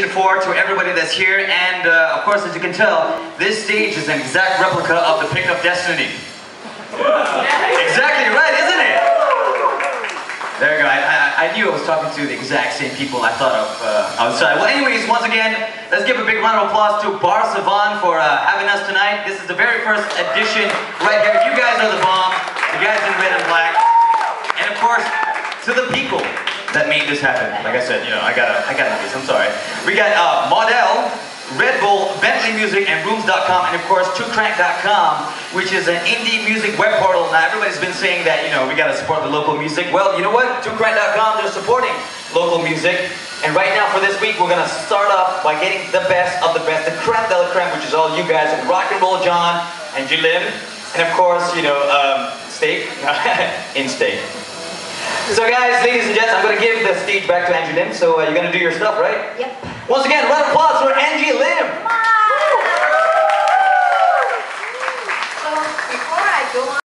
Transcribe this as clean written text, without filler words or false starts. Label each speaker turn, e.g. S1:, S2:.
S1: before to everybody that's here, and of course, as you can tell, this stage is an exact replica of the Pick of Destiny. Exactly right, isn't it? There you go. I knew I was talking to the exact same people I thought of outside. Well, anyways, once again, let's give a big round of applause to Savanh for having us tonight. This is the very first edition right here. You guys are the bomb. You guys in red and black. And of course, to the people that made this happen. Like I said, you know, I gotta do this. I'm sorry. We got Model, Red Bull, Bentley Music, and Rooms.com, and of course, TwoCrank.com, which is an indie music web portal. Now, everybody's been saying that, you know, we gotta support the local music. Well, you know what? TwoCrank.com, they're supporting local music. And right now, for this week, we're gonna start off by getting the best of the best, the creme de la creme, which is all you guys, Rock and Roll John, Angie Lym, and of course, you know, Steak, in Steak. So guys, ladies and gents, I'm going to give the stage back to Angie Lym, so you're going to do your stuff, right?
S2: Yep.
S1: Once again, round of applause for Angie Lym!
S2: So, before I go on